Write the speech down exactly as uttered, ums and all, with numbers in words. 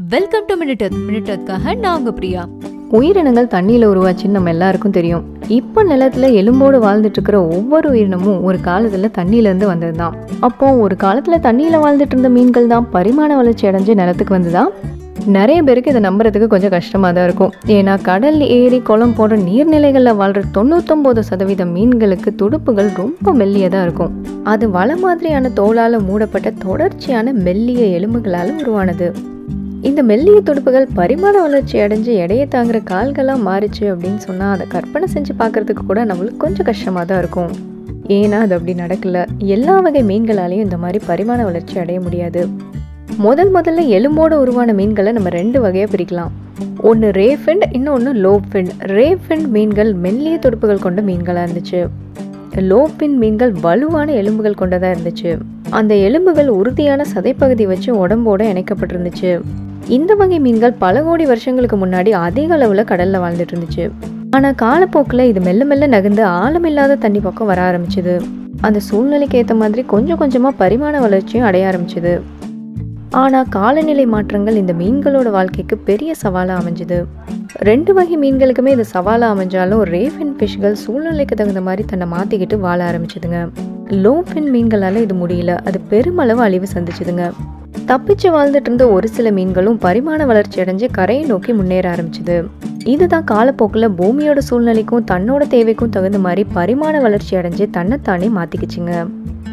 Welcome to Minute Earth. Minute எர்த்காக நான் உங்க பிரியா. உயிரினங்கள் தண்ணியில் உருவாச்சுன்னு நம்ம எல்லாருக்கும் தெரியும். இப்போ நிலத்துல எலும்போடு வாழ்ந்துட்டு இருக்கிற ஒவ்வொரு உயிரினமும் ஒரு காலத்துல தண்ணியிலேருந்து வந்தது தான். அப்போ ஒரு காலத்துல தண்ணியில வாழ்ந்துட்டு இருந்த மீன்கள் தான் பரிமாண வளர்ச்சி அடைஞ்சு நிலத்துக்கு வந்துதான். நிறைய பேருக்கு இதை நம்புறதுக்கு கொஞ்சம் கஷ்டமாக தான் இருக்கும். ஏன்னா கடல், ஏரி, குளம் போன்ற நீர்நிலைகளில் வாழ்கிற தொண்ணூத்தொம்பது சதவீதம் மீன்களுக்கு துடுப்புகள் ரொம்ப மெல்லியதாக இருக்கும். அது வலை மாதிரியான தோலால் மூடப்பட்ட தொடர்ச்சியான மெல்லிய எலும்புகளால் உருவானது. இந்த மெல்லிய துடுப்புகள் பரிமாண வளர்ச்சி அடைஞ்சு எடையை தாங்குற கால்களாக மாறிச்சு அப்படின்னு சொன்னால் அதை கற்பனை செஞ்சு பார்க்குறதுக்கு கூட நம்மளுக்கு கொஞ்சம் கஷ்டமாக தான் இருக்கும். ஏன்னா அது அப்படி நடக்கல. எல்லா வகை மீன்களாலையும் இந்த மாதிரி பரிமாண வளர்ச்சி அடைய முடியாது. முதல் முதல்ல எலும்போடு உருவான மீன்களை நம்ம ரெண்டு வகையாக பிரிக்கலாம். ஒன்று ரேஃபிண்ட், இன்னொன்று லோஃபிண்ட். ரேஃபிண்ட் மீன்கள் மெல்லிய துடுப்புகள் கொண்ட மீன்களாக இருந்துச்சு. லோஃபின் மீன்கள் வலுவான எலும்புகள் கொண்டதாக இருந்துச்சு. அந்த எலும்புகள் உறுதியான சதைப்பகுதி வச்சு உடம்போட இணைக்கப்பட்டிருந்துச்சு. இந்த வகை மீன்கள் பல கோடி வருஷங்களுக்கு முன்னாடி அதிக அளவில் கடலில் வாழ்ந்துட்டு இருந்துச்சு. ஆனால் காலப்போக்கில் இது மெல்ல மெல்ல நகர்ந்து ஆழமில்லாத தண்ணி பக்கம் வர ஆரம்பிச்சுது. அந்த சூழ்நிலைக்கு ஏற்ற மாதிரி கொஞ்சம் கொஞ்சமாக பரிமாண வளர்ச்சியும் அடைய ஆரம்பிச்சுது. ஆனால் காலநிலை மாற்றங்கள் இந்த மீன்களோட வாழ்க்கைக்கு பெரிய சவாலாக அமைஞ்சுது. ரெண்டு வகை மீன்களுக்குமே இது சவாலாக அமைஞ்சாலும் ரேஃபின் ஃபிஷ்கள் சூழ்நிலைக்கு தகுந்த மாதிரி தன்னை மாற்றிக்கிட்டு வாழ ஆரம்பிச்சுதுங்க. லோஃபின் மீன்களால் இது முடியல. அது பெருமளவு அழிவு சந்திச்சுதுங்க. தப்பிச்சு வாழ்ந்துட்டு இருந்த ஒரு சில மீன்களும் பரிமாண வளர்ச்சி அடைஞ்சு கரையை நோக்கி முன்னேற ஆரம்பிச்சுது. இதுதான் காலப்போக்கில் பூமியோட சூழ்நிலைக்கும் தன்னோட தேவைக்கும் தகுந்த மாதிரி பரிமாண வளர்ச்சி அடைஞ்சு தன்னைத்தானே மாற்றிக்கிச்சுங்க.